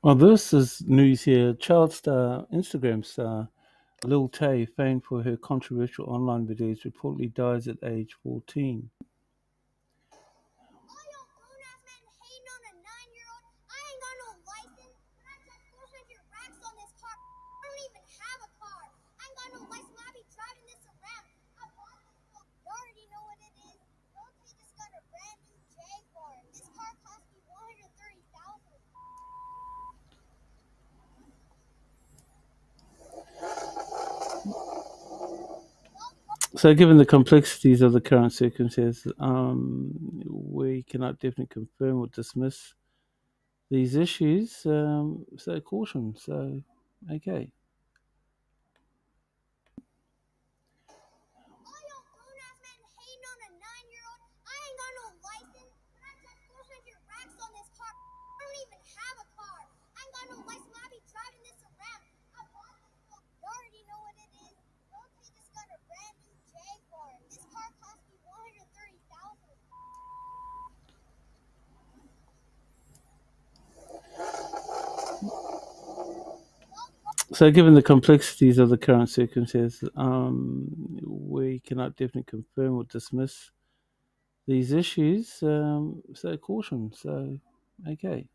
Well, this is news here. Child star, Instagram star Lil Tay, famed for her controversial online videos, reportedly dies at age 14. So, given the complexities of the current circumstances, we cannot definitely confirm or dismiss these issues. So, caution. So, okay. So, given the complexities of the current circumstances, we cannot definitely confirm or dismiss these issues. So, caution. So, okay.